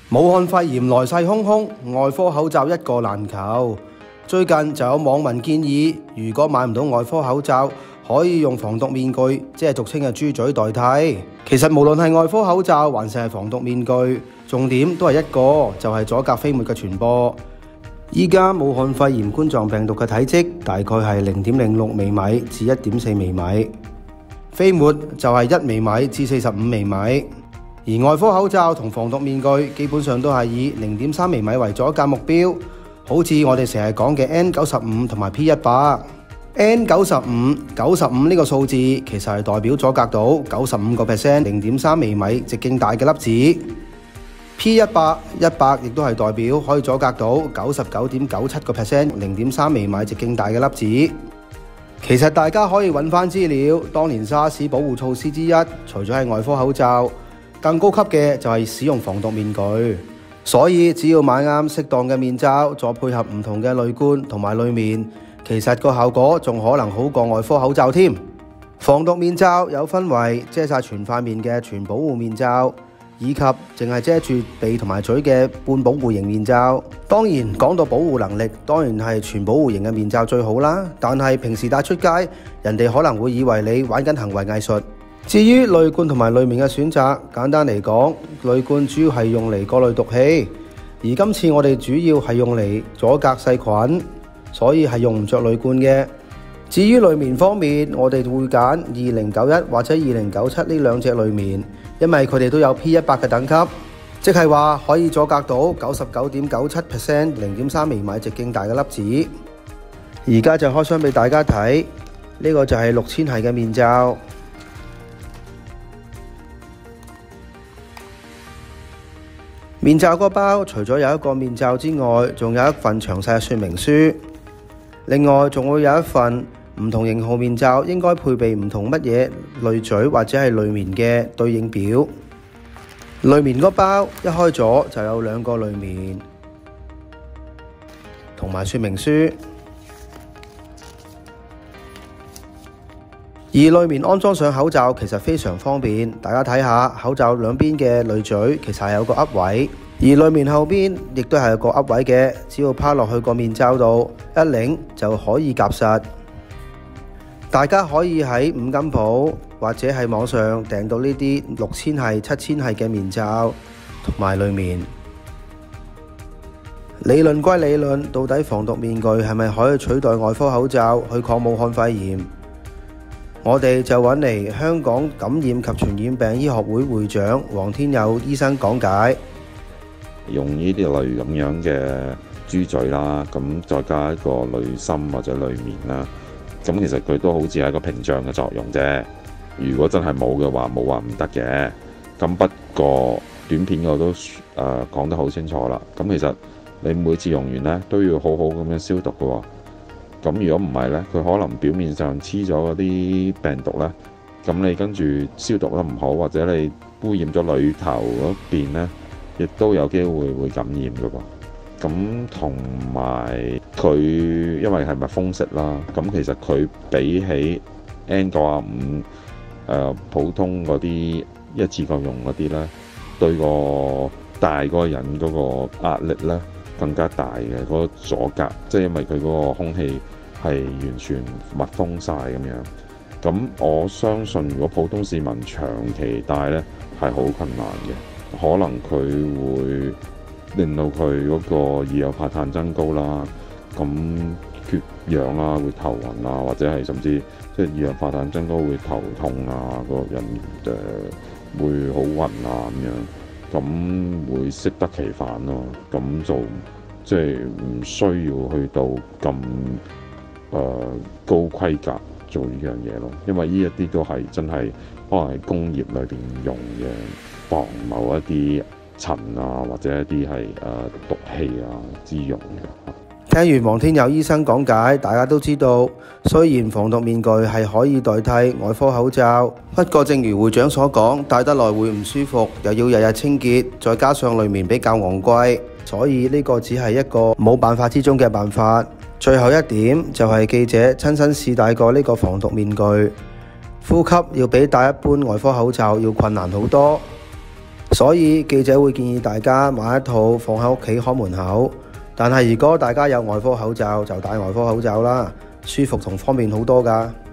武漢肺炎來勢洶洶，外科口罩一個難求。最近就有網民建議，如果買唔到外科口罩，可以用防毒面具，即係俗稱嘅豬嘴代替。其實無論係外科口罩還是係防毒面具，重點都係一個，就係阻隔飛沫嘅傳播。依家武漢肺炎冠狀病毒嘅體積大概係0.06微米至1.4微米，飛沫就係1微米至45微米。而外科口罩同防毒面具基本上都係以0.3微米為阻隔目標，好似我哋成日講嘅 N95同埋 P100。N95 呢個數字其實係代表阻隔到95% 0.3微米直徑大嘅粒子。P100 亦都係代表可以阻隔到99.97% 0.3微米直徑大嘅粒子。其實大家可以揾返資料，當年沙士保護措施之一，除咗係外科口罩，更高級嘅就係使用防毒面具。所以只要買啱適當嘅面罩，再配合唔同嘅濾罐同埋濾面，其實個效果仲可能好過外科口罩添。防毒面罩有分為遮晒全塊面嘅全保護面罩，以及淨係遮住鼻同埋嘴嘅半保護型面罩。當然講到保護能力，當然係全保護型嘅面罩最好啦。但係平時帶出街，人哋可能會以為你玩緊行為藝術。至於濾罐同埋濾面嘅選擇，簡單嚟講，濾罐主要係用嚟過濾毒氣，而今次我哋主要係用嚟阻隔細菌，所以係用唔着濾罐嘅。至於濾面方面，我哋會揀2091或者2097呢兩隻濾面，因為佢哋都有 P100 嘅等級，即係話可以阻隔到99.97% 0.3微米直徑大嘅粒子。而家就開箱俾大家睇，呢個就係6000系嘅面罩。面罩個包除咗有一個面罩之外，仲有一份詳細嘅說明書。另外仲會有一份唔同型號面罩應該配備唔同乜嘢濾嘴或者係濾面嘅對應表。濾面個包一開咗就有2個濾面同埋說明書。而濾面安裝上口罩其實非常方便，大家睇下口罩兩邊嘅濾嘴其實係有個噏位，而濾面後邊亦都係有個噏位嘅，只要趴落去個面罩度一擰就可以夾實。大家可以喺五金鋪或者係網上訂到呢啲6000系、7000系嘅面罩同埋濾面。理論歸理論，到底防毒面具係咪可以取代外科口罩去抗武漢肺炎？我哋就揾嚟香港感染及傳染病醫學會會長黃天佑醫生講解。 用呢啲類咁樣嘅豬嘴啦，咁再加一個濾芯或者濾面啦，咁其實佢都好似係一個屏障嘅作用啫。如果真係冇嘅話，冇話唔得嘅。咁不過短片我都講得好清楚啦。咁其實你每次用完呢，都要好好咁樣消毒嘅喎。咁如果唔係呢，佢可能表面上黐咗嗰啲病毒呢，咁你跟住消毒得唔好，或者你污染咗裏頭嗰邊呢，亦都有機會感染嘅噃。咁同埋佢因為係密封式啦，咁其實佢比起 N95普通嗰啲一次過用嗰啲呢，對個大嗰個人嗰個壓力呢，更加大嘅嗰個阻隔，即係因為佢嗰個空氣係完全密封晒咁樣。咁我相信如果普通市民長期戴呢，係好困難嘅，可能佢會令到佢嗰個二氧化碳增高啦，咁缺氧啦，會頭暈啊，或者係甚至即係二氧化碳增高會頭痛啊，個人會好暈啊咁樣，咁會適得其反咯。咁就即係唔需要去到咁高規格做呢樣嘢咯，因為呢一啲都係真係可能係工業裏邊用嘅，防某一啲塵啊或者一啲係毒氣啊之用嘅。 聽完黃天佑醫生講解，大家都知道，雖然防毒面具係可以代替外科口罩，不過正如會長所講，戴得耐會唔舒服，又要日日清潔，再加上濾面比較昂貴，所以呢個只係一個冇辦法之中嘅辦法。最後一點就係記者親身試戴過呢個防毒面具，呼吸要比戴一般外科口罩要困難好多。 所以記者會建議大家買一套放喺屋企看門口。但係如果大家有外科口罩，就戴外科口罩啦，舒服同方便好多㗎。